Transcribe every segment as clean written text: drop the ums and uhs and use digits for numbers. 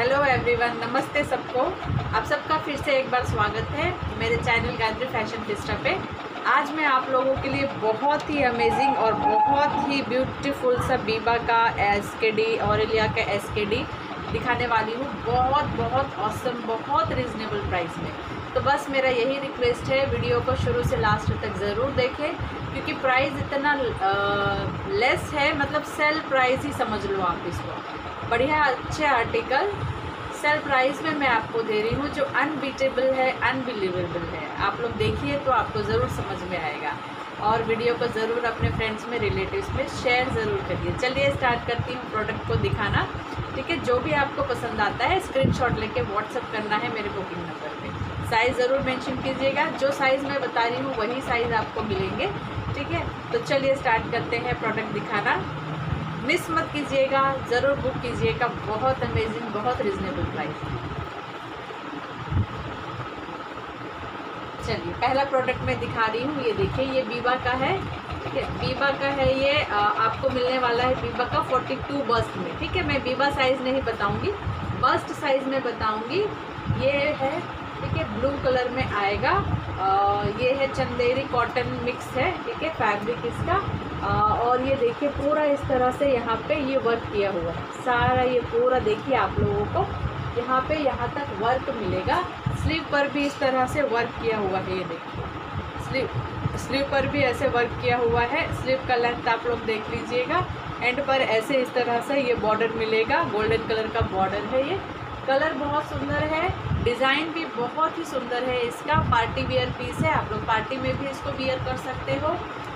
Hello everyone, नमस्ते सबको। आप सबका फिर से एक बार स्वागत है मेरे चैनल गायत्री फैशन फिस्टा पे। आज मैं आप लोगों के लिए बहुत ही अमेजिंग और बहुत ही ब्यूटीफुल सा बीबा का एसकेडी ऑरेलिया का एसकेडी दिखाने वाली हूँ। बहुत बहुत ऑसम, बहुत रिजनेबल प्राइस में। तो बस मेरा यही रिक्वेस्ट है, वीडियो को शुरू से लास्ट तक ज़रूर देखें, क्योंकि प्राइस इतना लेस है, मतलब सेल प्राइस ही समझ लो आप इसको। बढ़िया अच्छे आर्टिकल सेल प्राइस में मैं आपको दे रही हूँ, जो अनबीटेबल है, अनबिलीवेबल है। आप लोग देखिए तो आपको ज़रूर समझ में आएगा, और वीडियो को ज़रूर अपने फ्रेंड्स में, रिलेटिव्स में शेयर ज़रूर करिए। चलिए स्टार्ट करती हूँ प्रोडक्ट को दिखाना। ठीक है, जो भी आपको पसंद आता है स्क्रीनशॉट लेके व्हाट्सअप करना है मेरे बुकिंग नंबर पे। साइज़ ज़रूर मेंशन कीजिएगा, जो साइज़ मैं बता रही हूँ वही साइज़ आपको मिलेंगे। ठीक है, तो चलिए स्टार्ट करते हैं प्रोडक्ट दिखाना। मिस मत कीजिएगा, ज़रूर बुक कीजिएगा। बहुत अमेजिंग, बहुत रिजनेबल प्राइस। चलिए पहला प्रोडक्ट मैं दिखा रही हूँ। ये देखिए, ये बीबा का है। ठीक है, बीबा का है ये। आपको मिलने वाला है बीबा का 42 बस्ट में। ठीक है, मैं बीबा साइज़ नहीं बताऊँगी, बस्ट साइज़ में बताऊँगी। ये है, ठीक है, ब्लू कलर में आएगा। ये है चंदेरी कॉटन मिक्स है। ठीक है, फैब्रिक इसका। और ये देखिए पूरा इस तरह से यहाँ पे ये वर्क किया हुआ है सारा। ये पूरा देखिए आप लोगों को यहाँ पे यहाँ तक वर्क मिलेगा। स्लीव पर भी इस तरह से वर्क किया हुआ है। ये देखिए स्लीव पर भी ऐसे वर्क किया हुआ है। स्लीव का लेंथ आप लोग देख लीजिएगा। एंड पर ऐसे इस तरह से ये बॉर्डर मिलेगा, गोल्डन कलर का बॉर्डर है। ये कलर बहुत सुंदर है, डिज़ाइन भी बहुत ही सुंदर है इसका। पार्टी वियर पीस है, आप लोग पार्टी में भी इसको वियर कर सकते हो।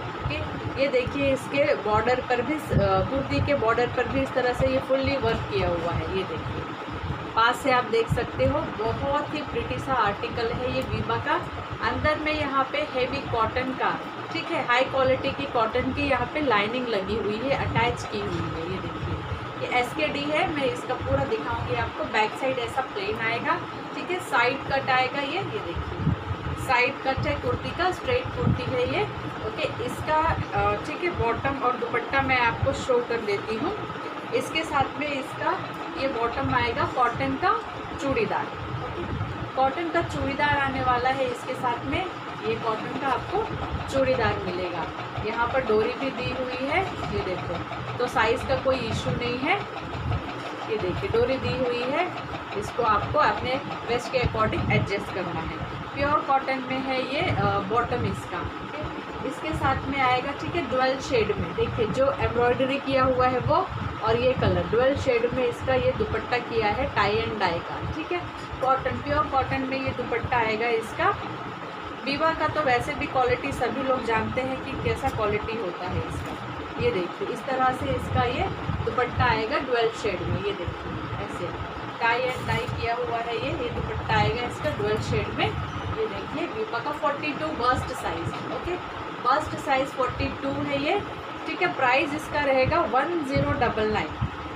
ये देखिए इसके बॉर्डर पर भी, कुर्ती के बॉर्डर पर भी इस तरह से ये फुल्ली वर्क किया हुआ है। ये देखिए पास से आप देख सकते हो, बहुत ही प्रिटी सा आर्टिकल है ये बीबा का। अंदर में यहाँ पे हेवी कॉटन का, ठीक है, हाई क्वालिटी की कॉटन की यहाँ पे लाइनिंग लगी हुई है, अटैच की हुई है। ये देखिए ये एसकेडी है। मैं इसका पूरा दिखाऊंगी आपको। बैक साइड ऐसा प्लेन आएगा। ठीक है, साइड कट आएगा। ये देखिए साइड कट है कुर्ती का, स्ट्रेट कुर्ती है ये। ओके, इसका ठीक है बॉटम और दुपट्टा मैं आपको शो कर देती हूँ। इसके साथ में इसका ये बॉटम आएगा कॉटन का चूड़ीदार। कॉटन का चूड़ीदार आने वाला है इसके साथ में। ये कॉटन का आपको चूड़ीदार मिलेगा। यहाँ पर डोरी भी दी हुई है, ये देखो, तो साइज़ का कोई इशू नहीं है। ये देखिए डोरी दी हुई है, इसको आपको अपने वेस्ट के अकॉर्डिंग एडजस्ट करना है। प्योर कॉटन में है ये बॉटम इसका। इसके साथ में आएगा, ठीक है, डुअल शेड में। देखिए जो एम्ब्रॉयडरी किया हुआ है वो, और ये कलर डुअल शेड में इसका ये दुपट्टा किया है टाई एंड डाई का। ठीक है, कॉटन, प्योर कॉटन में ये दुपट्टा आएगा इसका। बीबा का तो वैसे भी क्वालिटी सभी लोग जानते हैं कि कैसा क्वालिटी होता है इसका। ये देखिए इस तरह से इसका ये दुपट्टा आएगा डुअल शेड में। ये देखिए ऐसे टाई एंड डाई किया हुआ है ये दुपट्टा आएगा इसका डुअल शेड में। ये देखिए बीबा का 42 bust size. Okay, bust size 42 है ये। ठीक है, प्राइस इसका रहेगा 1099,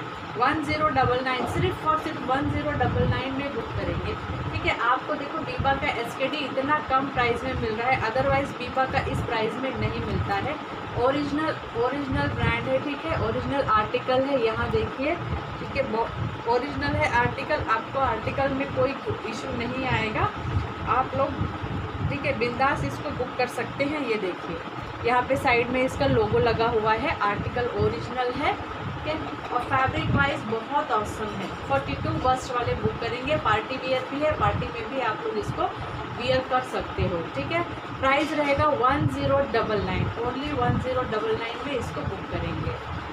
1099, सिर्फ और सिर्फ 1099 में बुक करेंगे। ठीक है, आपको देखो बीबा का एसकेडी इतना कम प्राइस में मिल रहा है, अदरवाइज बीबा का इस प्राइस में नहीं मिलता है। ओरिजिनल ब्रांड है। ठीक है, ओरिजिनल आर्टिकल है। यहाँ देखिए, ठीक है, ओरिजिनल है आर्टिकल। आपको आर्टिकल में कोई इशू नहीं आएगा। आप लोग, ठीक है, बिंदास इसको बुक कर सकते हैं। ये देखिए यहाँ पे साइड में इसका लोगो लगा हुआ है, आर्टिकल ओरिजिनल है। ठीक है, और फैब्रिक वाइज बहुत ऑसम है। 42 बस्ट वाले बुक करेंगे। पार्टी वियर भी है, पार्टी में भी आप लोग इसको वियर कर सकते हो। ठीक है, प्राइस रहेगा 1099, ओनली 1099 में इसको बुक करेंगे।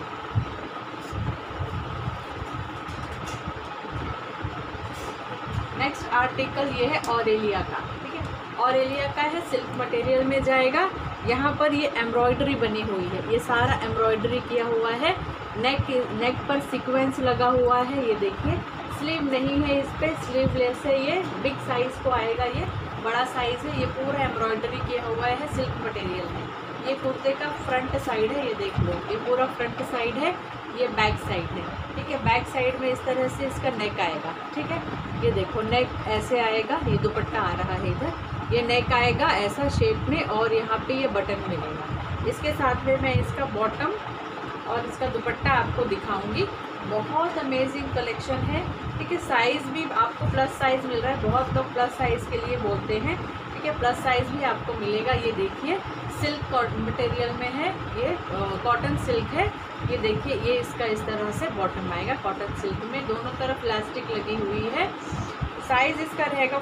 नेक्स्ट आर्टिकल ये है ऑरेलिया का। ठीक है, ऑरेलिया का है, सिल्क मटेरियल में जाएगा। यहाँ पर ये एम्ब्रॉयडरी बनी हुई है, ये सारा एम्ब्रॉयडरी किया हुआ है। नेक पर सीक्वेंस लगा हुआ है। ये देखिए स्लीव नहीं है इस पर, स्लीवलेस है। ये बिग साइज़ को आएगा, ये बड़ा साइज़ है। ये पूरा एम्ब्रॉयडरी किया हुआ है, सिल्क मटेरियल में। ये कुर्ते का फ्रंट साइड है। ये देख लो, ये पूरा फ्रंट साइड है, ये बैक साइड है। ठीक है, बैक साइड में इस तरह से इसका नेक आएगा। ठीक है, ये देखो नेक ऐसे आएगा। ये दुपट्टा आ रहा है इधर, ये नेक आएगा ऐसा शेप में, और यहाँ पे ये बटन मिलेगा। इसके साथ में मैं इसका बॉटम और इसका दुपट्टा आपको दिखाऊंगी। बहुत अमेजिंग कलेक्शन है। ठीक ठीक है। साइज़ भी आपको प्लस साइज़ मिल रहा है, बहुत लोग प्लस साइज़ के लिए बोलते हैं, ठीक है। प्लस साइज़ भी आपको मिलेगा। ये देखिए सिल्क मटेरियल में है, ये कॉटन सिल्क है। ये देखिए ये इसका इस तरह से बॉटम आएगा कॉटन सिल्क में, दोनों तरफ इलास्टिक लगी हुई है। साइज़ इसका रहेगा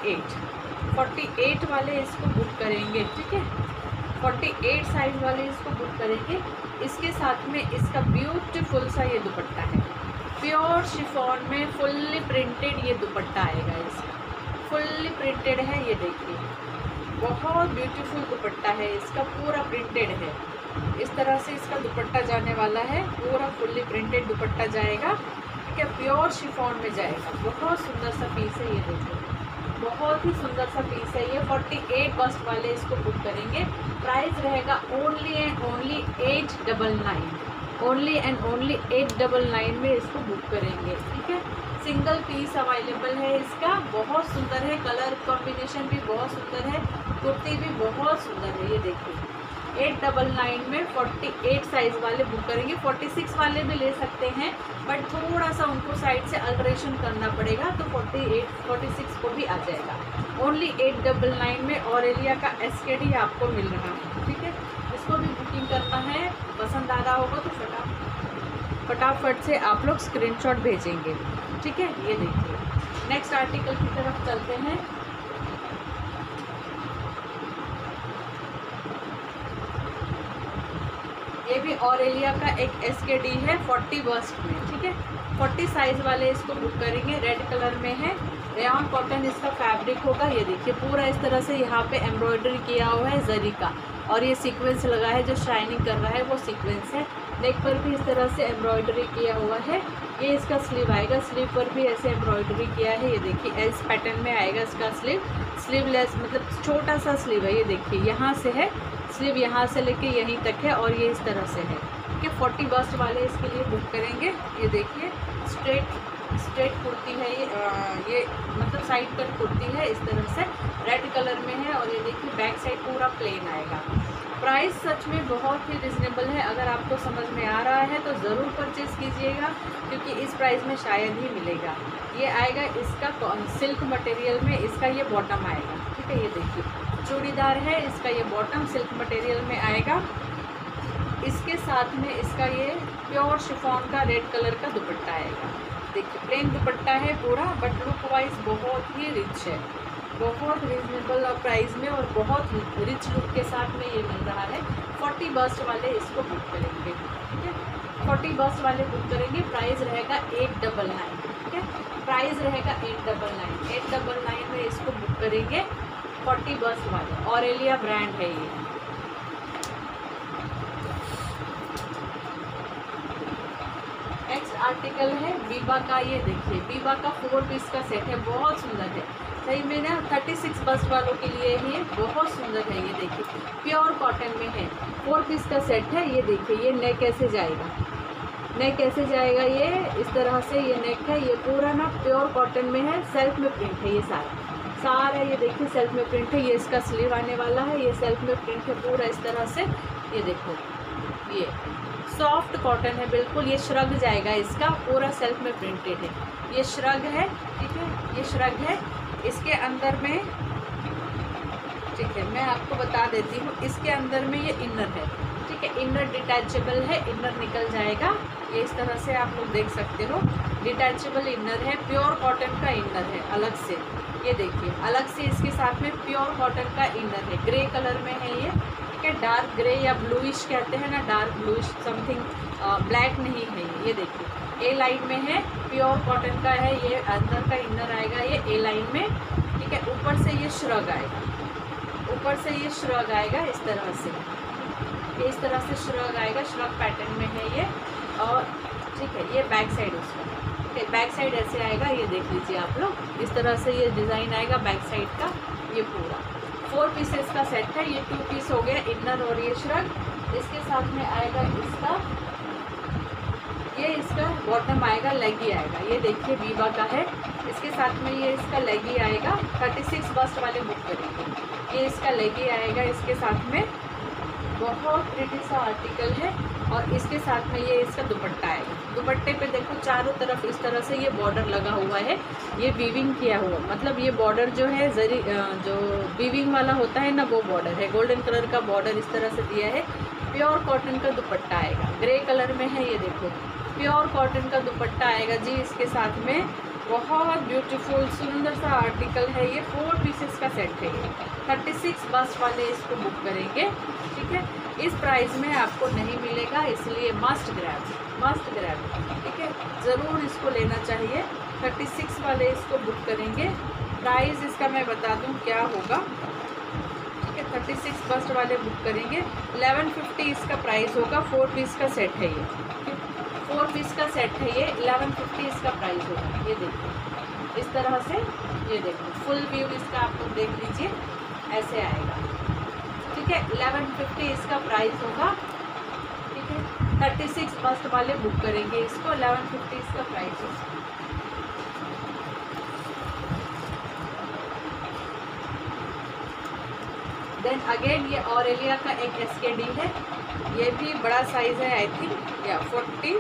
48 वाले इसको बुक करेंगे, ठीक है। 48 साइज़ वाले इसको बुक करेंगे। इसके साथ में इसका ब्यूटीफुल सा ये दुपट्टा है, प्योर शिफॉन में फुल्ली प्रिंटेड ये दुपट्टा आएगा। इसका फुल्ली प्रिंटेड है, ये देखिए बहुत ब्यूटीफुल दुपट्टा है, इसका पूरा प्रिंटेड है। इस तरह से इसका दुपट्टा जाने वाला है, पूरा फुल्ली प्रिंटेड दुपट्टा जाएगा, ठीक है। प्योर शिफॉन में जाएगा, बहुत सुंदर सा पीस है। ये देखिए बहुत ही सुंदर सा पीस है ये। 48 बस्ट वाले इसको बुक करेंगे। प्राइस रहेगा only and only 899, only and only 899 में इसको बुक करेंगे, ठीक है। सिंगल पीस अवेलेबल है इसका, बहुत सुंदर है, कलर कॉम्बिनेशन भी बहुत सुंदर है, कुर्ती भी बहुत सुंदर है। ये देखिए 899 में 48 साइज़ वाले बुक करेंगे। 46 वाले भी ले सकते हैं, बट थोड़ा सा उनको साइड से अल्ट्रेशन करना पड़ेगा, तो 46 को भी आ जाएगा। ओनली 899 में ऑरेलिया का SKD आपको मिल रहा है, ठीक है। इसको भी बुकिंग करना है, पसंद आ रहा होगा तो फटाफट से आप लोग स्क्रीनशॉट भेजेंगे, ठीक है। ये देखिए नेक्स्ट आर्टिकल की तरफ चलते हैं। ये भी ऑरेलिया का एक SKD है 40 बस्ट में, ठीक है। 40 साइज़ वाले इसको बुक करेंगे। रेड कलर में है, रेयॉन कॉटन इसका फैब्रिक होगा। ये देखिए पूरा इस तरह से यहाँ पे एम्ब्रॉयडरी किया हुआ है जरी का, और ये सीक्वेंस लगा है, जो शाइनिंग कर रहा है वो सीक्वेंस है। नेक पर भी इस तरह से एम्ब्रॉयडरी किया हुआ है। ये इसका स्लीव आएगा, स्लीव पर भी ऐसे एम्ब्रॉयडरी किया है। ये देखिए इस पैटर्न में आएगा इसका स्लीवलेस, मतलब छोटा सा स्लीव है। ये देखिए यहाँ से है स्लीव, यहाँ से लेके यहीं तक है, और ये इस तरह से है, ठीक है। 40 बस्ट वाले इसके लिए बुक करेंगे। ये देखिए स्ट्रेट कुर्ती है ये मतलब साइड कट कुर्ती है, इस तरह से रेड कलर में है। और ये देखिए बैक साइड पूरा प्लेन आएगा। प्राइस सच में बहुत ही रिजनेबल है, अगर आपको समझ में आ रहा है तो ज़रूर परचेज़ कीजिएगा, क्योंकि इस प्राइस में शायद ही मिलेगा। ये आएगा इसका सिल्क मटेरियल में, इसका ये बॉटम आएगा, ठीक है। ये देखिए चूड़ीदार है, इसका ये बॉटम सिल्क मटेरियल में आएगा। इसके साथ में इसका ये प्योर शिफॉन का रेड कलर का दुपट्टा आएगा। देखिए प्लेन दुपट्टा है पूरा, बट लुक वाइज बहुत ही रिच है, बहुत रिजनेबल प्राइस में और बहुत रिच लुक के साथ में ये मिल रहा है। 40 बस्ट वाले इसको बुक करेंगे, ठीक है। 40 बस्ट वाले बुक करेंगे। प्राइस रहेगा 899, ठीक है। प्राइस रहेगा 899 में इसको बुक करेंगे। 40 बस्ट वाले ऑरेलिया ब्रांड है ये। नेक्स्ट आर्टिकल है बीबा का। ये देखिए बीबा का 4 पीस का सेट है, बहुत सुंदर है सही में ना। 36 बस्ट वालों के लिए ही बहुत सुंदर है। ये देखिए प्योर कॉटन में है, 4 पीस का सेट है। ये देखिए ये नेक कैसे जाएगा, नेक कैसे जाएगा, ये इस तरह से ये नेक है। ये पूरा ना प्योर कॉटन में है, सेल्फ में प्रिंट है ये सारा ये देखिए सेल्फ में प्रिंट है। ये इसका स्लीव आने वाला है, ये सेल्फ में प्रिंट है पूरा इस तरह से। ये देखो ये सॉफ्ट कॉटन है बिल्कुल, ये श्रग जाएगा, इसका पूरा सेल्फ में प्रिंटेड है। ये श्रग है, ठीक है, ये श्रग है। इसके अंदर में, ठीक है, मैं आपको बता देती हूँ, इसके अंदर में ये इनर है, ठीक है। इनर डिटैचेबल है, इनर निकल जाएगा। ये इस तरह से आप लोग देख सकते हो, डिटैचेबल इनर है, प्योर कॉटन का इनर है अलग से। ये देखिए अलग से इसके साथ में प्योर कॉटन का इनर है, ग्रे कलर में है ये, ठीक है। डार्क ग्रे या ब्लूइश कहते हैं ना, डार्क ब्लूइश समथिंग, ब्लैक नहीं है ये देखिए ए लाइन में है, प्योर कॉटन का है। ये अंदर का इनर आएगा ये ए लाइन में, ठीक है। ऊपर से ये श्रग आएगा, ऊपर से ये श्रग आएगा इस तरह से, ये इस तरह से श्रग आएगा, श्रग पैटर्न में है ये। और ठीक है ये बैक साइड उसका, ठीक है, बैक साइड ऐसे आएगा। ये देख लीजिए आप लोग, इस तरह से ये डिज़ाइन आएगा बैक साइड का। ये पूरा 4 पीसेस का सेट है। ये 2 पीस हो गया, इनर और ये श्रग। इसके साथ में आएगा इसका, ये इसका बॉटम आएगा, लेगी आएगा। ये देखिए बीबा का है, इसके साथ में ये इसका लेगी आएगा। 36 बस्ट वाले बुक करेंगे। ये इसका लेगी आएगा इसके साथ में, बहुत प्रिटी सा आर्टिकल है। और इसके साथ में ये इसका दुपट्टा आएगा। दुपट्टे पे देखो चारों तरफ इस तरह से ये बॉर्डर लगा हुआ है, ये वीविंग किया हुआ, मतलब ये बॉर्डर जो है जरी जो वीविंग वाला होता है ना, वो बॉर्डर है। गोल्डन कलर का बॉर्डर इस तरह से दिया है। प्योर कॉटन का दुपट्टा आएगा, ग्रे कलर में है ये देखो, प्योर कॉटन का दुपट्टा आएगा जी। इसके साथ में बहुत ब्यूटीफुल सुंदर सा आर्टिकल है ये, 4 पीसेस का सेट है ये। 36 बस्ट वाले इसको बुक करेंगे, ठीक है। इस प्राइस में आपको नहीं मिलेगा, इसलिए मस्ट ग्रैब, ठीक है, ज़रूर इसको लेना चाहिए। 36 वाले इसको बुक करेंगे। प्राइस इसका मैं बता दूं क्या होगा, ठीक है। 36 बस्ट वाले बुक करेंगे, 1150 इसका प्राइस होगा। 4 पीस का सेट है ये, 4 पीस का सेट है ये, 1150 इसका प्राइस होगा। ये देखो इस तरह से, ये देखो फुल व्यू इसका आप लोग देख लीजिए, ऐसे आएगा, ठीक है। 1150 इसका प्राइस होगा, ठीक है। 36 बस्ट वाले बुक करेंगे इसको, 1150 इसका प्राइस होगा। देन अगेन ये ऑरेलिया का एक SKD है, ये भी बड़ा साइज़ है, आई थिंक या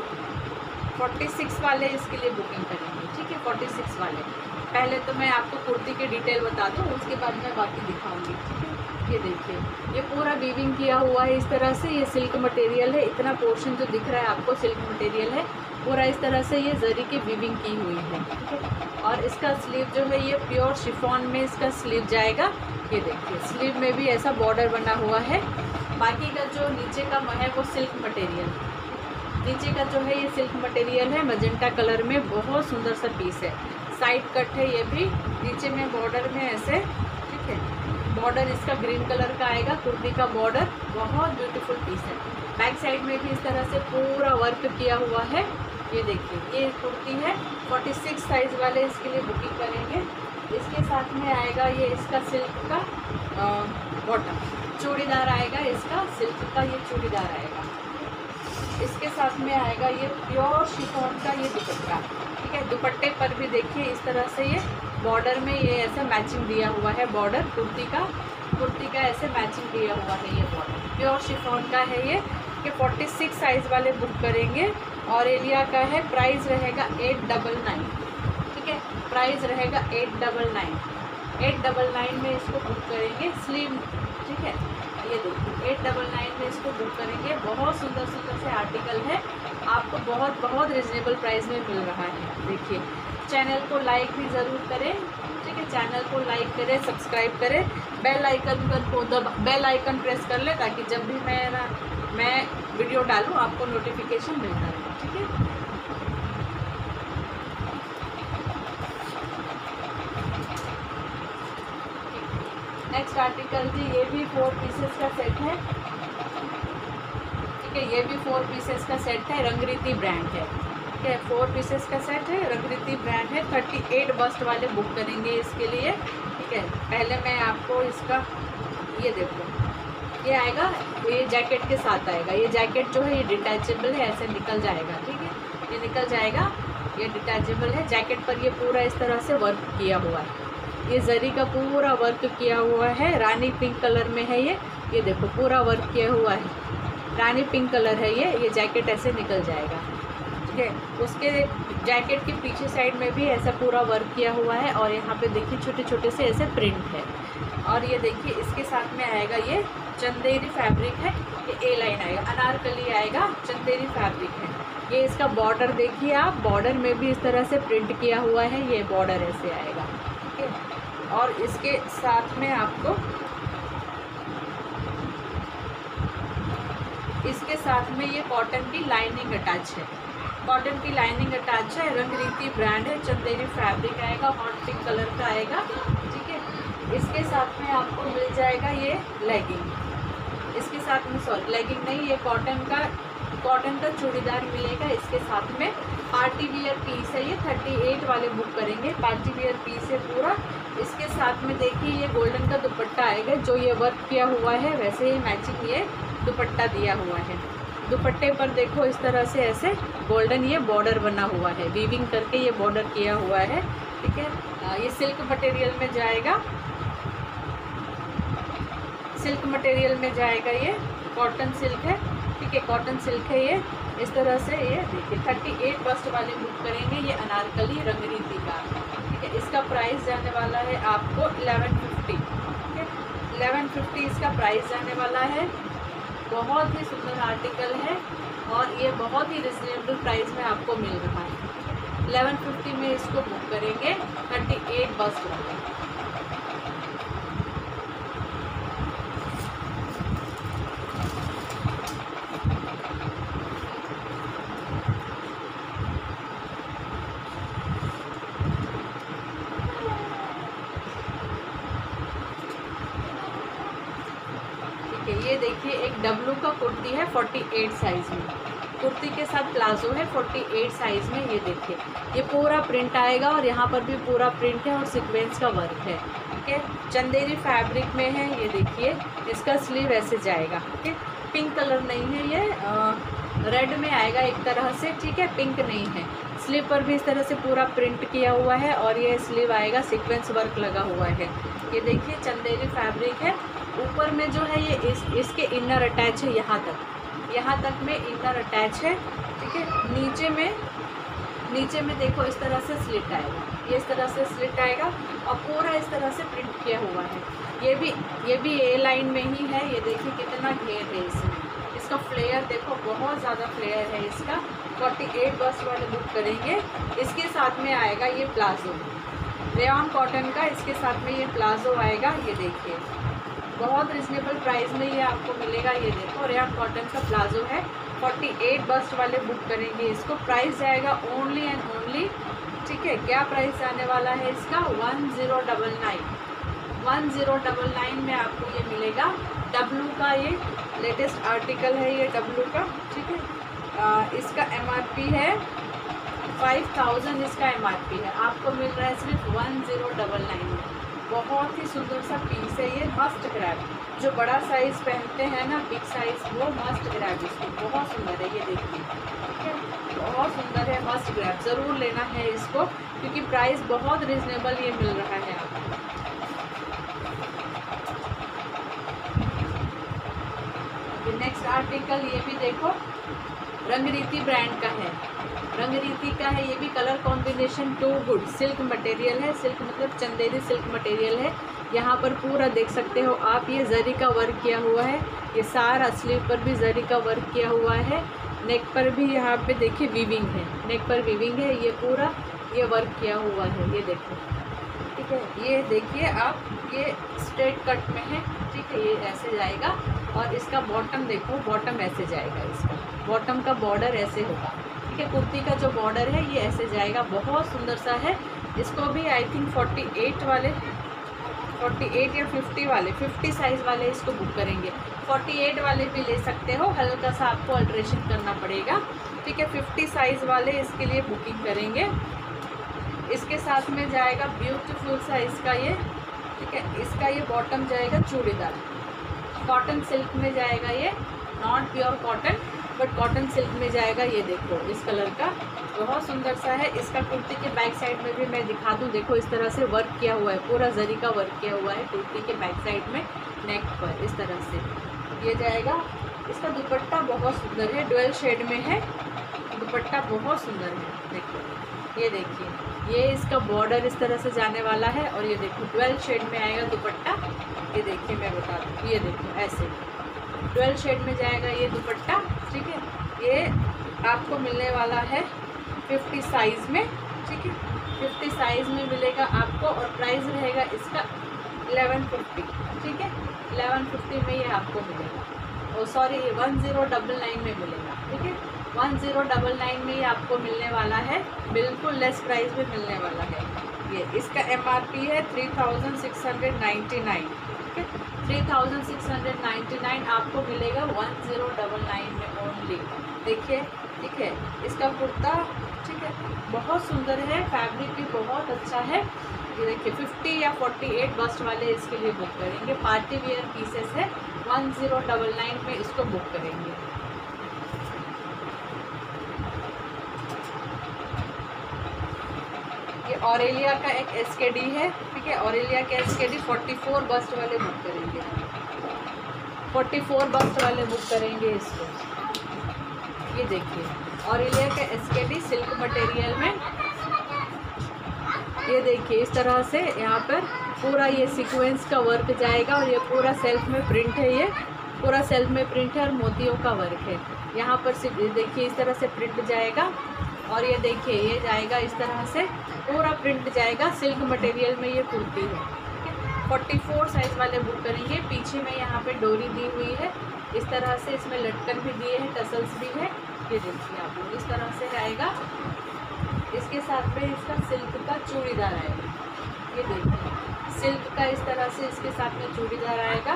46 वाले इसके लिए बुकिंग करेंगे, ठीक है। 46 वाले। पहले तो मैं आपको कुर्ती के डिटेल बता दूँ, उसके बाद मैं बाकी दिखाऊंगी, ठीक है। ये देखिए ये पूरा वीविंग किया हुआ है इस तरह से, ये सिल्क मटेरियल है। इतना पोर्शन जो दिख रहा है आपको सिल्क मटेरियल है, पूरा इस तरह से ये जरी की वीविंग की हुई है, ठीक है। और इसका स्लीव जो है ये प्योर शिफॉन में इसका स्लीव जाएगा। ये देखिए स्लीव में भी ऐसा बॉर्डर बना हुआ है। बाकी का जो नीचे का है वो सिल्क मटेरियल, नीचे का जो है ये सिल्क मटेरियल है, मजेंटा कलर में, बहुत सुंदर सा पीस है। साइड कट है ये भी, नीचे में बॉर्डर में ऐसे, ठीक है। बॉर्डर इसका ग्रीन कलर का आएगा, कुर्ती का बॉर्डर, बहुत ब्यूटीफुल पीस है। बैक साइड में भी इस तरह से पूरा वर्क किया हुआ है। ये देखिए ये कुर्ती है, 46 साइज़ वाले इसके लिए बुकिंग करेंगे। इसके साथ में आएगा ये इसका सिल्क का बॉटम, चूड़ीदार आएगा इसका, सिल्क का ये चूड़ीदार आएगा। इसके साथ में आएगा ये प्योर शिफॉन का ये दुपट्टा, ठीक है। दुपट्टे पर भी देखिए इस तरह से ये बॉर्डर में ये ऐसे मैचिंग दिया हुआ है, बॉर्डर कुर्ती का ऐसे मैचिंग दिया हुआ है ये बॉर्डर। प्योर शिफॉन का है ये, कि 46 साइज़ वाले बुक करेंगे। और एरिया का है, प्राइस रहेगा 899, ठीक है। प्राइस रहेगा 899 में इसको बुक करेंगे। स्लीव, ठीक है, ये देखिए 899 में इसको बुक करेंगे। बहुत सुंदर सुंदर से आर्टिकल है, आपको बहुत रिजनेबल प्राइस में मिल रहा है। देखिए चैनल को लाइक भी ज़रूर करें, ठीक है। चैनल को लाइक करें, सब्सक्राइब करें, बेल आइकन प्रेस कर लें, ताकि जब भी मैं वीडियो डालूँ आपको नोटिफिकेशन मिलता रहे, ठीक है। नेक्स्ट आर्टिकल जी, ये भी 4 पीसेस का सेट है, ठीक है। ये भी 4 पीसेस का सेट है, रंगरीति ब्रांड है, ठीक है। 4 पीसेस का सेट है, रंगरीति ब्रांड है। 38 बस्ट वाले बुक करेंगे इसके लिए, ठीक है। पहले मैं आपको इसका ये देखो, ये आएगा, ये जैकेट के साथ आएगा। ये जैकेट जो है ये डिटैचेबल है, ऐसे निकल जाएगा, ठीक है। ये निकल जाएगा, ये डिटैचेबल है। जैकेट पर ये पूरा इस तरह से वर्क किया हुआ है, ये जरी का पूरा वर्क किया हुआ है। रानी पिंक कलर में है ये देखो पूरा वर्क किया हुआ है, रानी पिंक कलर है ये जैकेट ऐसे निकल जाएगा, ठीक है। उसके जैकेट के पीछे साइड में भी ऐसा पूरा वर्क किया हुआ है, और यहाँ पे देखिए छोटे छोटे से ऐसे प्रिंट है। और ये देखिए इसके साथ में आएगा ये चंदेरी फैब्रिक है, ये A लाइन आएगा, अनारकली आएगा, चंदेरी फैब्रिक है। ये इसका बॉर्डर देखिए आप, बॉर्डर में भी इस तरह से प्रिंट किया हुआ है, ये बॉर्डर ऐसे आएगा, ठीक है। और इसके साथ में आपको इसके साथ में ये कॉटन की लाइनिंग अटैच है, कॉटन की लाइनिंग अटैच है। रंगरीति ब्रांड है, चंदेरी फैब्रिक आएगा, हॉट पिंक कलर का आएगा, ठीक है। इसके साथ में आपको मिल जाएगा ये लेगिंग, इसके साथ में सॉरी लेगिंग नहीं, ये कॉटन का चूड़ीदार मिलेगा। इसके साथ में पार्टी वियर पीस है, ये 38 वाले बुक करेंगे, पार्टी वियर पीस है पूरा। इसके साथ में देखिए ये गोल्डन का दुपट्टा आएगा, जो ये वर्क किया हुआ है वैसे ही मैचिंग ये दुपट्टा दिया हुआ है। दुपट्टे पर देखो इस तरह से ऐसे गोल्डन ये बॉर्डर बना हुआ है, वीविंग करके ये बॉर्डर किया हुआ है, ठीक है। ये सिल्क मटेरियल में जाएगा, सिल्क मटेरियल में जाएगा, ये कॉटन सिल्क है, ठीक है, कॉटन सिल्क है ये, इस तरह से ये देखिए 38 बस्ट वाले बुक करेंगे। ये अनारकली रंगरीति का, ठीक है। इसका प्राइस जाने वाला है आपको 1150, ठीक है, 1150 इसका प्राइस जाने वाला है। बहुत ही सुंदर आर्टिकल है और ये बहुत ही रिजनेबल प्राइस में आपको मिल रहा है। 1150 में इसको बुक करेंगे, 38 बस्ट वाला। ये देखिए एक डब्लू का कुर्ती है 48 साइज में, कुर्ती के साथ प्लाजो है 48 साइज में। ये देखिए ये पूरा प्रिंट आएगा और यहाँ पर भी पूरा प्रिंट है और सीक्वेंस का वर्क है, ठीक है। चंदेरी फैब्रिक में है। ये देखिए इसका स्लीव ऐसे जाएगा, ठीक है। पिंक कलर नहीं है, ये रेड में आएगा एक तरह से, ठीक है, पिंक नहीं है। स्लीव पर भी इस तरह से पूरा प्रिंट किया हुआ है और ये स्लीव आएगा, सीक्वेंस वर्क लगा हुआ है। ये देखिए चंदेरी फैब्रिक है। ऊपर में जो है ये इसके इनर अटैच है, यहाँ तक में इनर अटैच है, ठीक है। नीचे में देखो इस तरह से स्लिट आएगा, ये इस तरह से स्लिट आएगा और पूरा इस तरह से प्रिंट किया हुआ है। ये भी ए लाइन में ही है। ये देखिए कितना घेर है इसमें, इसका फ्लेयर देखो बहुत ज़्यादा फ्लेयर है इसका। 48 बस्ट वाले बुक करेंगे। इसके साथ में आएगा ये प्लाजो, रेयॉन कॉटन का, इसके साथ में ये प्लाजो आएगा। ये देखिए बहुत रिजनेबल प्राइस में ये आपको मिलेगा। ये देखो रेयॉन कॉटन का प्लाजो है, 48 बस्ट वाले बुक करेंगे इसको। प्राइस जाएगा ओनली एंड ओनली, ठीक है। क्या प्राइस आने वाला है इसका? 1099, 1099 में आपको ये मिलेगा। डब्लू का ये लेटेस्ट आर्टिकल है, ये डब्लू का, ठीक है। इसका MRP है 5000, इसका MRP है, आपको मिल रहा है सिर्फ 1099 में। बहुत ही सुंदर सा पीस है ये, मस्ट ग्रैब। जो बड़ा साइज़ पहनते हैं ना, बिग साइज़, वो मस्ट ग्रैब इसको, बहुत सुंदर है। ये देखिए, ठीक है, बहुत सुंदर है, मस्ट ग्रैब, ज़रूर लेना है इसको क्योंकि प्राइस बहुत रिजनेबल ये मिल रहा है आपको। नेक्स्ट आर्टिकल ये भी देखो, रंगरीति ब्रांड का है, रंगरीति का है। ये भी colour combination too good. Silk material है, सिल्क मतलब चंदेरी सिल्क मटेरियल है। यहाँ पर पूरा देख सकते हो आप, ये जरी का वर्क किया हुआ है। ये सारा स्लीव पर भी जरी का वर्क किया हुआ है। नेक पर भी यहाँ पे देखिए वीविंग है, नेक पर वीविंग है। ये पूरा ये वर्क किया हुआ है, ये देखो, ठीक है। ये देखिए आप, ये स्ट्रेट कट में है, ठीक है। ये ऐसे जाएगा और इसका बॉटम देखो, बॉटम ऐसे जाएगा, इसका बॉटम का बॉर्डर ऐसे होगा, ठीक है। कुर्ती का जो बॉर्डर है ये ऐसे जाएगा, बहुत सुंदर सा है। इसको भी आई थिंक 48 वाले, 48 या 50 वाले, 50 साइज़ वाले इसको बुक करेंगे। 48 वाले भी ले सकते हो, हल्का सा आपको अल्ट्रेशन करना पड़ेगा, ठीक है। 50 साइज़ वाले इसके लिए बुकिंग करेंगे। इसके साथ में जाएगा ब्यूटीफुल सा इसका ये, ठीक है। इसका ये बॉटम जाएगा चूड़ीदार, कॉटन सिल्क में जाएगा ये, not pure cotton but cotton silk में जाएगा। ये देखो इस कलर का, बहुत सुंदर सा है। इसका कुर्ती के बैक साइड में भी मैं दिखा दूँ, देखो इस तरह से वर्क किया हुआ है, पूरा जरी का वर्क किया हुआ है कुर्ती के बैक साइड में, नेक पर इस तरह से ये जाएगा। इसका दुपट्टा बहुत सुंदर है, डुअल शेड में है, दुपट्टा बहुत सुंदर है। देखो ये देखिए, ये इसका बॉर्डर इस तरह से जाने वाला है और ये देखो डुअल शेड में आएगा दुपट्टा। ये देखिए मैं बता दूँ, ये देखो ऐसे डुअल शेड में जाएगा ये दुपट्टा, ठीक है। ये आपको मिलने वाला है 50 साइज़ में, ठीक है। 50 साइज़ में मिलेगा आपको और प्राइस रहेगा इसका 1150, ठीक है। 1150 में ये आपको मिलेगा, सॉरी 1099 में मिलेगा, ठीक है। 1099 में ये आपको मिलने वाला है, बिल्कुल लेस प्राइस में मिलने वाला है ये। इसका MRP है 3699, ठीक है। 3699 आपको मिलेगा 1099 में ओनली। देखिए, ठीक है। इसका कुर्ता, ठीक है, बहुत सुंदर है, फैब्रिक भी बहुत अच्छा है। ये देखिए 50 या 48 बस्ट वाले इसके लिए बुक करेंगे। पार्टी वियर पीसेस है, 1099 में इसको बुक करेंगे। ये ऑरेलिया का एक SKD है, ठीक है। ऑरेलिया का SKD 44 बस्ट वाले बुक करेंगे, 44 बस्ट वाले बुक करेंगे इसको। ये देखिए ऑरेलिया के एसकेडी सिल्क मटेरियल में, ये देखिए इस तरह से यहाँ पर पूरा ये सीक्वेंस का वर्क जाएगा और ये पूरा सेल्फ में प्रिंट है, ये पूरा सेल्फ में प्रिंट है और मोतियों का वर्क है। यहाँ पर देखिए इस तरह से प्रिंट जाएगा और ये देखिए ये जाएगा इस तरह से पूरा प्रिंट जाएगा। सिल्क मटेरियल में ये कुर्ती है, 44 साइज़ वाले बुक करेंगे। पीछे में यहाँ पे डोरी दी हुई है इस तरह से, इसमें लटकन भी दिए हैं, टसल्स भी है। ये देखिए आप लोग इस तरह से आएगा। इसके साथ में इसका सिल्क का चूड़ीदार आएगा, ये देखिए सिल्क का इस तरह से इसके साथ में चूड़ीदार आएगा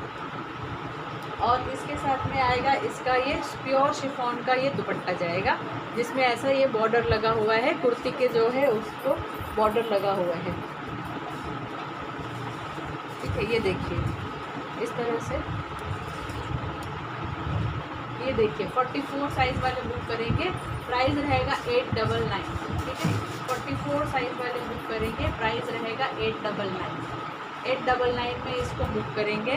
और इसके साथ में आएगा इसका ये प्योर शिफॉन का ये दुपट्टा जाएगा, जिसमें ऐसा ये बॉर्डर लगा हुआ है, कुर्ती के जो है उसको बॉर्डर लगा हुआ है। ठीक है, ये देखिए इस तरह से, ये देखिए 44 साइज़ वाले बुक करेंगे, प्राइस रहेगा 899। ठीक है, 44 साइज़ वाले बुक करेंगे, प्राइस रहेगा 899। 899 में इसको बुक करेंगे।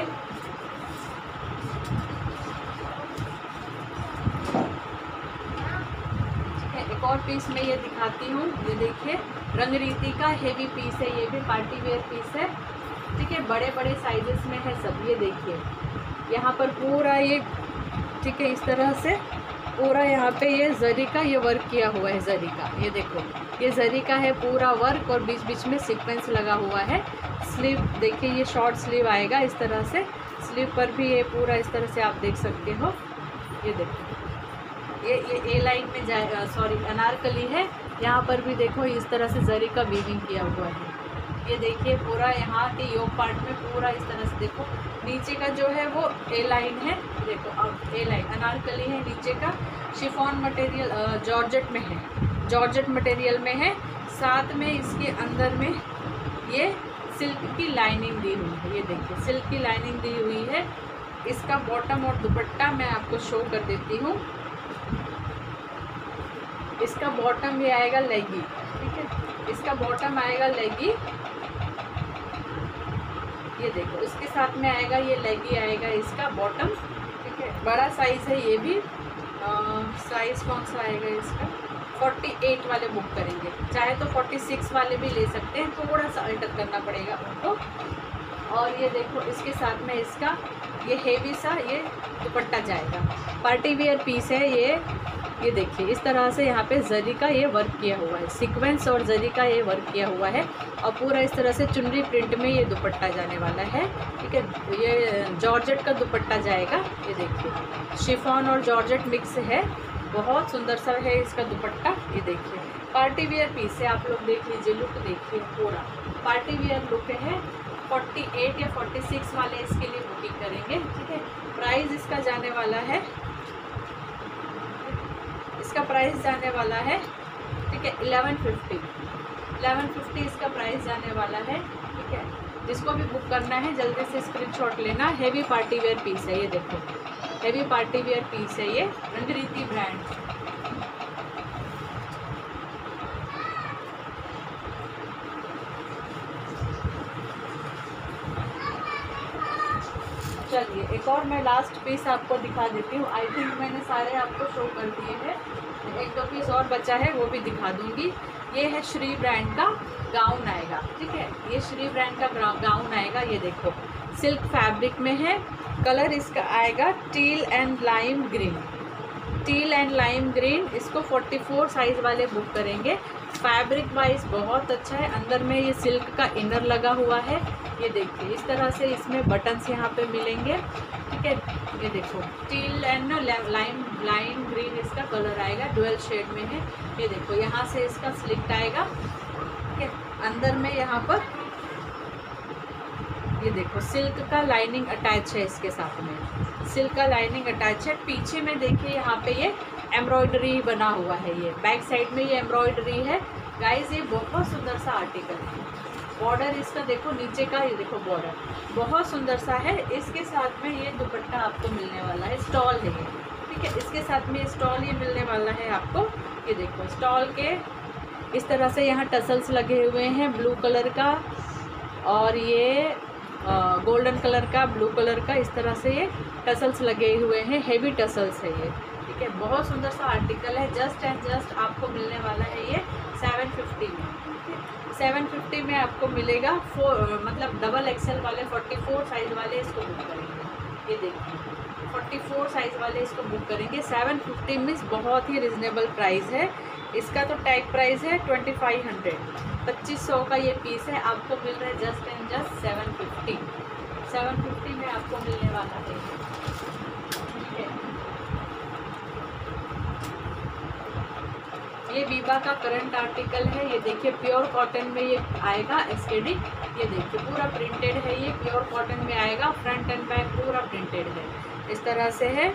ठीक है, एक और पीस में ये दिखाती हूँ, ये देखिए रंगरीति का हेवी पीस है, ये भी पार्टी वेयर पीस है। ठीक है, बड़े बड़े साइजेस में है सब। ये देखिए यहाँ पर पूरा ये, ठीक है, इस तरह से पूरा यहाँ पे ये जरी का ये वर्क किया हुआ है, जरी का, ये देखो ये जरी का है पूरा वर्क और बीच बीच में सीक्वेंस लगा हुआ है। स्लीव देखिए ये शॉर्ट स्लीव आएगा इस तरह से, स्लीव पर भी ये पूरा इस तरह से आप देख सकते हो। ये देखो ये ए लाइन में जाए, सॉरी अनारकली है, यहाँ पर भी देखो इस तरह से जरी का वीविंग किया हुआ है। ये देखिए पूरा यहाँ के योक पार्ट में पूरा इस तरह से देखो, नीचे का जो है वो ए लाइन है, देखो अब ए लाइन अनारकली है, नीचे का शिफॉन मटेरियल जॉर्जेट में है, जॉर्जेट मटेरियल में है। साथ में इसके अंदर में ये सिल्क की लाइनिंग दी हुई है, ये देखिए सिल्क की लाइनिंग दी हुई है। इसका बॉटम और दुपट्टा मैं आपको शो कर देती हूँ। इसका बॉटम ये आएगा लेगी, ठीक है, इसका बॉटम आएगा लेगी, ये देखो इसके साथ में आएगा ये लेगी आएगा इसका बॉटम। ठीक है, बड़ा साइज़ है ये भी, साइज़ कौन सा आएगा इसका, 48 वाले बुक करेंगे, चाहे तो 46 वाले भी ले सकते हैं, थोड़ा सा अल्टर करना पड़ेगा उनको। और ये देखो इसके साथ में इसका ये हेवी सा ये दुपट्टा जाएगा, पार्टी वेयर पीस है ये देखिए इस तरह से यहाँ पे जरी का ये वर्क किया हुआ है, सीक्वेंस और जरी का ये वर्क किया हुआ है और पूरा इस तरह से चुनरी प्रिंट में ये दुपट्टा जाने वाला है। ठीक है, ये जॉर्जेट का दुपट्टा जाएगा, ये देखिए शिफॉन और जॉर्जेट मिक्स है, बहुत सुंदर सा है इसका दुपट्टा। ये देखिए पार्टी वेयर पीस है, आप लोग देख लीजिए, लुक देखिए पूरा पार्टी वेयर लुक है। 48 या 46 वाले इसके लिए बुकिंग करेंगे। ठीक है, प्राइस इसका जाने वाला है, इसका प्राइस जाने वाला है, ठीक है 1150 इसका प्राइस जाने वाला है। ठीक है, जिसको भी बुक करना है जल्दी से स्क्रीनशॉट लेना। हेवी पार्टी वेयर पीस है, ये देखो हेवी पार्टी वेयर पीस है, ये रंगरीति ब्रांड। चलिए एक और मैं लास्ट पीस आपको दिखा देती हूँ। आई थिंक मैंने सारे आपको शो कर दिए हैं, एक दो पीस और बचा है वो भी दिखा दूँगी। ये है श्री ब्रांड का गाउन आएगा, ठीक है, ये श्री ब्रांड का गाउन आएगा। ये देखो सिल्क फैब्रिक में है, कलर इसका आएगा teal and lime green, teal and lime green. इसको 44 साइज़ वाले बुक करेंगे। फैब्रिक वाइज बहुत अच्छा है, अंदर में ये सिल्क का इनर लगा हुआ है। ये देखिए इस तरह से इसमें बटन्स यहाँ पे मिलेंगे। ठीक है, ये देखो टील एंड लाइम ग्रीन इसका कलर आएगा, डुअल शेड में है। ये देखो यहाँ से इसका स्लिट आएगा। ठीक है, अंदर में यहाँ पर ये देखो सिल्क का लाइनिंग अटैच है, इसके साथ में सिल्क का लाइनिंग अटैच है। पीछे में देखिए यहाँ पे ये एम्ब्रॉयडरी बना हुआ है, ये बैक साइड में ये एम्ब्रॉयडरी है। गाइस ये बहुत सुंदर सा आर्टिकल है। बॉर्डर इसका देखो नीचे का, ये देखो बॉर्डर बहुत सुंदर सा है। इसके साथ में ये दुपट्टा आपको मिलने वाला है, स्टॉल है ये। ठीक है, इसके साथ में स्टॉल ये मिलने वाला है आपको। ये देखो स्टॉल के इस तरह से यहाँ टसल्स लगे हुए हैं, ब्लू कलर का और ये गोल्डन कलर का, ब्लू कलर का, इस तरह से ये टसल्स लगे हुए हैं, हेवी टसल्स है ये। ठीक है, बहुत सुंदर सा आर्टिकल है। जस्ट एंड जस्ट आपको मिलने वाला है ये 750 में। 750 में आपको मिलेगा। मतलब डबल एक्सेल वाले 44 साइज़ वाले इसको बुक करेंगे। ये देखिए 44 साइज़ वाले इसको बुक करेंगे। 750 मीन्स बहुत ही रिजनेबल प्राइस है। इसका तो टैग प्राइस है 2500, 2500 का ये पीस है। आपको मिल रहा है जस्ट एंड जस्ट 750 में आपको मिलने वाला है। ठीक है, ये वीवा का करंट आर्टिकल है। ये देखिए प्योर कॉटन में ये आएगा एसकेडी। ये देखिए पूरा प्रिंटेड है, ये प्योर कॉटन में आएगा। फ्रंट एंड बैक पूरा प्रिंटेड है, इस तरह से है।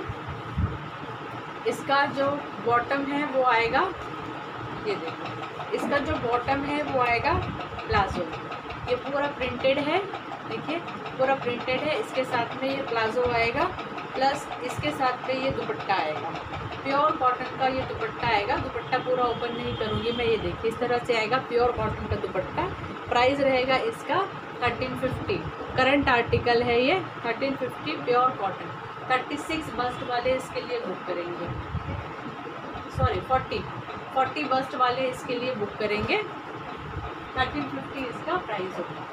इसका जो बॉटम है वो आएगा, ये देखो इसका जो बॉटम है वो आएगा प्लाजो। ये पूरा प्रिंटेड है, देखिए पूरा प्रिंटेड है। इसके साथ में ये प्लाजो आएगा, प्लस इसके साथ में ये दुपट्टा आएगा। प्योर कॉटन का ये दुपट्टा आएगा। दुपट्टा पूरा ओपन नहीं करूँगी मैं। ये देखिए इस तरह से आएगा प्योर कॉटन का दुपट्टा। प्राइस रहेगा इसका 1350। करंट आर्टिकल है ये 1350 प्योर कॉटन। 36 बस्ट वाले इसके लिए बुक करेंगे, सॉरी 40 बस्ट वाले इसके लिए बुक करेंगे। 1350 इसका प्राइस होगा।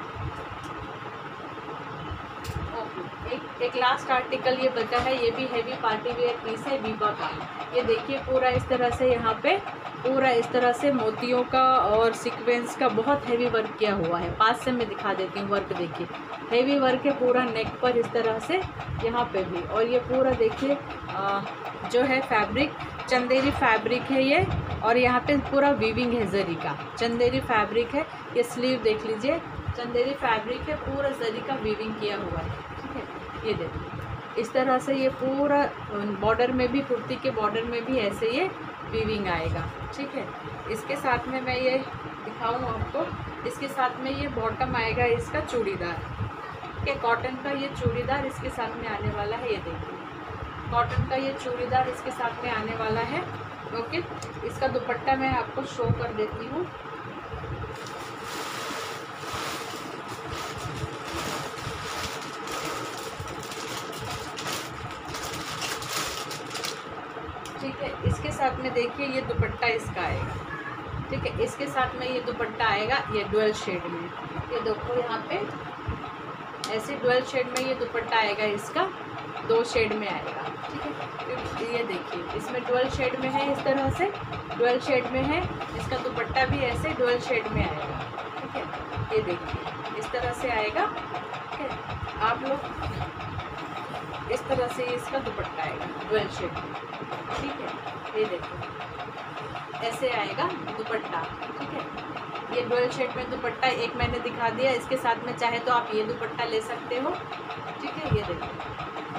एक लास्ट आर्टिकल ये बचा है। ये भी हैवी पार्टी वेयर पीस है वीवा का। ये देखिए पूरा इस तरह से, यहाँ पे पूरा इस तरह से मोतियों का और सीक्वेंस का बहुत हैवी वर्क किया हुआ है। पास से मैं दिखा देती हूँ वर्क। देखिए हैवी वर्क है पूरा नेक पर इस तरह से, यहाँ पे भी। और ये पूरा देखिए जो है फैब्रिक चंदेरी फैब्रिक है ये। और यहाँ पे पूरा वीविंग है जरी का, चंदेरी फैब्रिक है। ये स्लीव देख लीजिए, चंदेरी फैब्रिक है, पूरा जरी का वीविंग किया हुआ है। ठीक है, ये देखिए इस तरह से ये पूरा बॉर्डर में भी, कुर्ती के बॉर्डर में भी ऐसे ये वीविंग आएगा। ठीक है, इसके साथ में मैं ये दिखाऊँ आपको। इसके साथ में ये बॉटम आएगा इसका चूड़ीदार। ठीक है, कॉटन का ये चूड़ीदार इसके साथ में आने वाला है। ये देखिए कॉटन का ये चूड़ीदार इसके साथ में आने वाला है। ओके, इसका दुपट्टा मैं आपको शो कर देती हूँ। ठीक है, इसके साथ में देखिए ये दुपट्टा इसका आएगा। ठीक है, इसके साथ में ये दुपट्टा आएगा, ये डुअल शेड में। ये देखो यहाँ पे ऐसे डुअल शेड में ये दुपट्टा आएगा इसका, 2 शेड में आएगा। ठीक है, ये देखिए इसमें डुअल शेड में है, इस तरह से डुअल शेड में है। इसका दुपट्टा भी ऐसे डुअल शेड में आएगा। ठीक है, ये देखिए इस तरह से आएगा। ठीक है, आप लोग इस तरह से इसका दुपट्टा आएगा डुअल शेड में। ठीक है, ये देखो ऐसे आएगा दुपट्टा। ठीक है, ये डुअल शेड में दुपट्टा एक मैंने दिखा दिया। इसके साथ में चाहे तो आप ये दुपट्टा ले सकते हो। ठीक है, ये देखो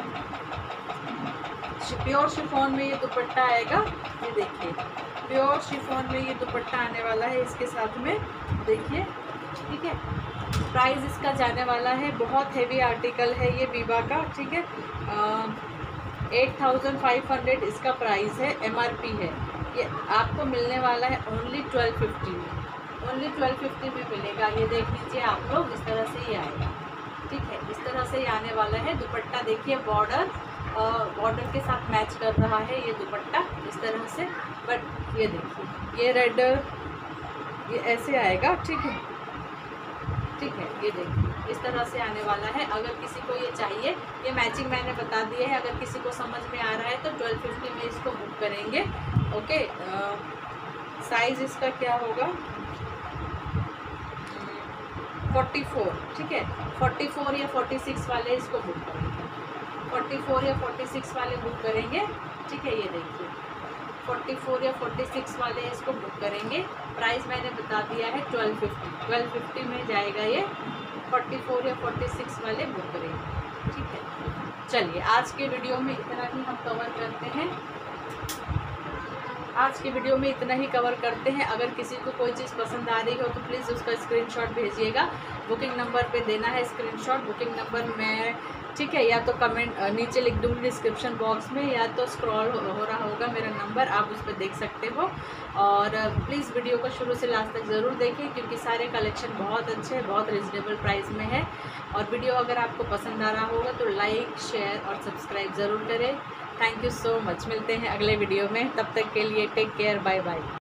प्योर शिफॉन में ये दुपट्टा आएगा। ये देखिए प्योर शिफॉन में ये दुपट्टा आने वाला है इसके साथ में, देखिए। ठीक है, प्राइस इसका जाने वाला है, बहुत हेवी आर्टिकल है ये वीवा का। ठीक है, 8500 इसका प्राइस है, MRP है। ये आपको मिलने वाला है ओनली 1250 में, ओनली 1250 में मिलेगा। ये देख लीजिए आप लोग, इस तरह से ये आएगा। ठीक है, इस तरह से ये आने वाला है। दुपट्टा देखिए बॉर्डर के साथ मैच कर रहा है ये दुपट्टा इस तरह से। बट ये देखिए ये रेड ये ऐसे आएगा। ठीक है, ठीक है, ये देखिए इस तरह से आने वाला है। अगर किसी को ये चाहिए, ये मैचिंग मैंने बता दी है। अगर किसी को समझ में आ रहा है तो 1250 में इसको बुक करेंगे। ओके, साइज़ इसका क्या होगा 44। ठीक है, 44 या 46 वाले इसको बुक करेंगे। 44 या 46 वाले बुक करेंगे। ठीक है, ये देखिए 44 या 46 वाले इसको बुक करेंगे। प्राइस मैंने बता दिया है 1250 में जाएगा ये। 44 या 46 वाले बुक करेंगे। ठीक है, चलिए आज के वीडियो में इतना ही हम कवर करते हैं। आज के वीडियो में इतना ही कवर करते हैं। अगर किसी को कोई चीज़ पसंद आ रही हो तो प्लीज़ उसका स्क्रीनशॉट भेजिएगा। बुकिंग नंबर पे देना है स्क्रीनशॉट। बुकिंग नंबर मैं ठीक है या तो कमेंट नीचे लिख दूँगी डिस्क्रिप्शन बॉक्स में, या तो स्क्रॉल हो रहा होगा मेरा नंबर, आप उस पर देख सकते हो। और प्लीज़ वीडियो को शुरू से लास्ट तक ज़रूर देखें, क्योंकि सारे कलेक्शन बहुत अच्छे हैं, बहुत रिजनेबल प्राइस में है। और वीडियो अगर आपको पसंद आ रहा होगा तो लाइक, शेयर और सब्सक्राइब ज़रूर करें। Thank you so much. मिलते हैं अगले वीडियो में, तब तक के लिए टेक केयर, बाय बाय।